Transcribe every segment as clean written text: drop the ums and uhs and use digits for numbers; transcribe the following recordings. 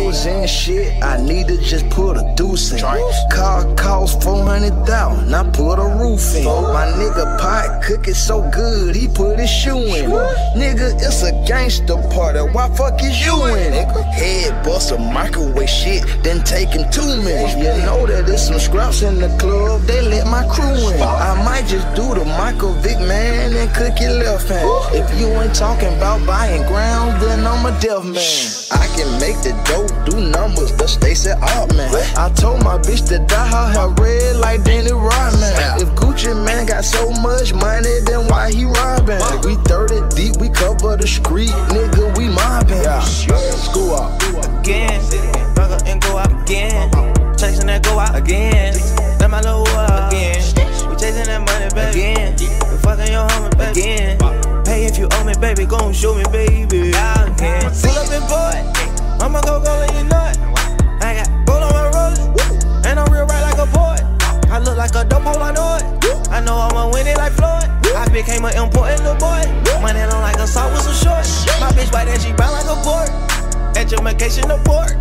hoes and shit, I need to just put a deuce in. Car cost 400,000, I put a roof in. My nigga pot cooking so good, he put his shoe in. Nigga, it's a gangster party, why fuck is you in it? Head bust a microwave shit, then taking 2 minutes. You know that there's some scraps in the club, they let my crew in. I might just do the Michael Vick, man, and cook your left hand. If you ain't talking about buying ground, then I'm a deaf man. I can make the dope do numbers, the Stacey Altman. I told my bitch to dye her hair red like Danny Rodman. If Gucci man got so much money, then why he robbing? We 30 deep, we cover the street, nigga, we mobbing. School up again, fuck up and go out again. Chasing that go out again. Let my little again. We chasing that money back again. We fucking your homie back again. Hey, if you owe me, baby, gon' show me, baby. I can pull up and boy. I'ma go let you know it. I got gold on my roses, and I'm real right like a poet. I look like a dope hole, I know it. I know I'ma win it like Floyd. I became an important little boy. Money long like a sock with some shorts. My bitch white and she brown like a board. Education abort.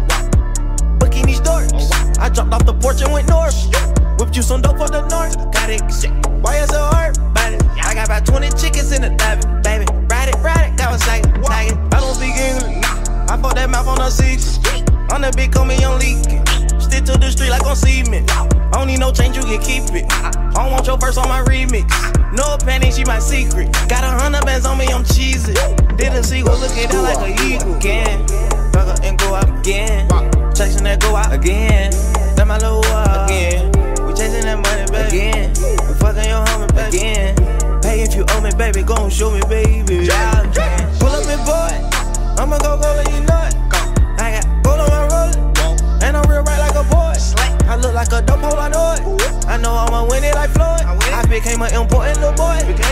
Booking these doors. I jumped off the porch and went north. Whipped you some dope for the north. Got it, why you so hard? I got about 20 chickens in the oven, baby. Ride it, that was like, tag it. I don't speak English. I fuck that mouth on the 6. On the big, call me on leaking. Stick to the street like on cement. I don't need no change, you can keep it. I don't want your verse on my remix. No panic, she my secret. Got 100 bands on me, I'm cheesy. Did a sequel, look at that like an eagle. Again, fuck up and go out again. Chasing that go out again. That my little again. We chasing that money back again. We fucking your homie back again. Hey, if you owe me, baby, gon' show me, baby. Pull up and boy, I'ma go let you know it. I got gold on my roses, and I'm real right like a boy. I look like a dope hole, I know it. I know I'ma win it like Floyd. I became an important little boy.